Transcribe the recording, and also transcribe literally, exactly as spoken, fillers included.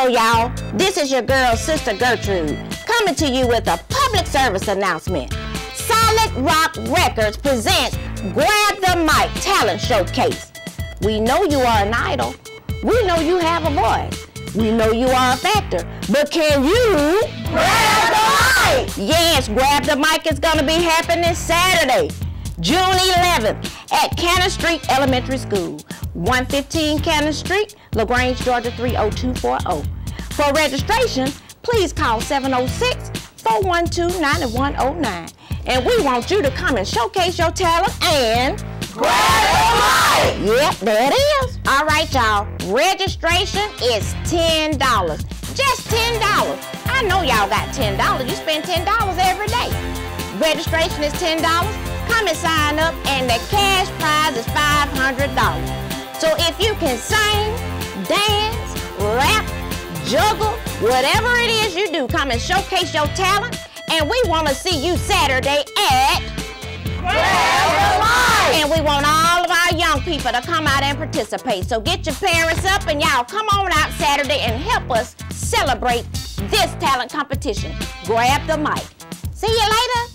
Hello, y'all. This is your girl, Sister Gertrude, coming to you with a public service announcement. Solid Rock Records presents Grab the Mic Talent Showcase. We know you are an idol. We know you have a voice. We know you are a factor. But can you grab the mic? Yes, Grab the Mic is going to be happening Saturday, June eleventh at Cannon Street Elementary School, one fifteen Cannon Street, LaGrange, Georgia three oh two four oh. For registration, please call seven oh six, four one two, nine one oh nine. And we want you to come and showcase your talent and grab the mic! Yep, there it is. All right, y'all. Registration is ten dollars. Just ten dollars. I know y'all got ten dollars. You spend ten dollars every day. Registration is ten dollars. Come and sign up, and the cash prize is five hundred dollars. So if you can sing, dance, rap, juggle, whatever it is you do, come and showcase your talent, and we want to see you Saturday at Grab the Mic. And we want all of our young people to come out and participate. So get your parents up, and y'all come on out Saturday and help us celebrate this talent competition. Grab the Mic. See you later.